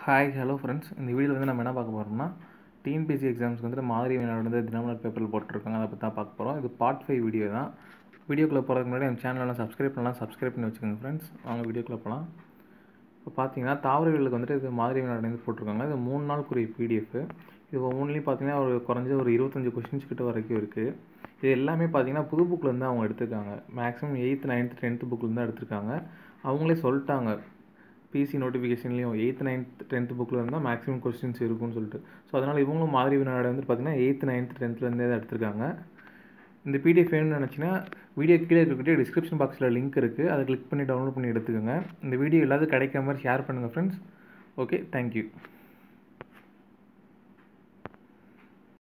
Hi hello friends. இந்த வீடியோவில் வந்து நம்ம என்ன பார்க்க போகிறோம்னா, டிஎன்பிஎஸ்சி எக்ஸாம்ஸ்க்கு வந்துட்டு மாதிரி வினாடு வந்து தினமலர் பேப்பரில் போட்டிருக்காங்க. அதை பற்றி தான் பார்க்க போகிறோம். இது பார்ட் 5 வீடியோ தான். வீடியோக்குள்ளே போகிறதுக்கு முன்னாடி நம்ம சேனலெலாம் சப்ஸ்கிரைப் பண்ணி வச்சுக்கோங்க ஃப்ரெண்ட்ஸ். வாங்க வீடியோக்குள்ளே போகலாம். இப்போ பார்த்தீங்கன்னா தாவரவியலுக்கு வந்துட்டு இது மாதிரி வினாடு வந்து போட்டிருக்காங்க. இது 3 நாளுக்குரிய பிடிஎஃப். இது ஒவ்வொன்றிலையும் பார்த்தீங்கன்னா குறைஞ்ச ஒரு 25 கொஸ்டின்ஸ் கிட்ட வரைக்கும் இருக்குது. இது எல்லாமே பார்த்தீங்கன்னா புது புக்கிலேருந்து அவங்க எடுத்திருக்காங்க. மேக்ஸிமம் 8th 9th 10th புக்கிலேருந்து தான் எடுத்திருக்காங்க. அவங்களே சொல்லிட்டாங்க பிசி நோட்டிஃபிகேஷன்லேயும் 8th 9th 10th புக்கில் இருந்தால் மேக்ஸிமம் கொஸ்டின்ஸ் இருக்குன்னு சொல்லிட்டு. ஸோ அதனால் இவங்களும் மாதிரி வினாடு வந்து பார்த்திங்கன்னா 8th 9th 10thலேருந்தே தான் எடுத்திருக்காங்க. இந்த பிடிஎஃப் வேணும்னு நினச்சின்னா வீடியோ கீழே இருக்கக்கூடிய டிஸ்கிரிப்ஷன் பாக்ஸில் லிங்க் இருக்குது. அதை கிளிக் பண்ணி டவுன்லோட் பண்ணி எடுத்துக்கோங்க. இந்த வீடியோ எல்லாத்துக்கும் கிடைக்கிற மாதிரி ஷேர் பண்ணுங்கள் ஃப்ரெண்ட்ஸ். Okay, thank you.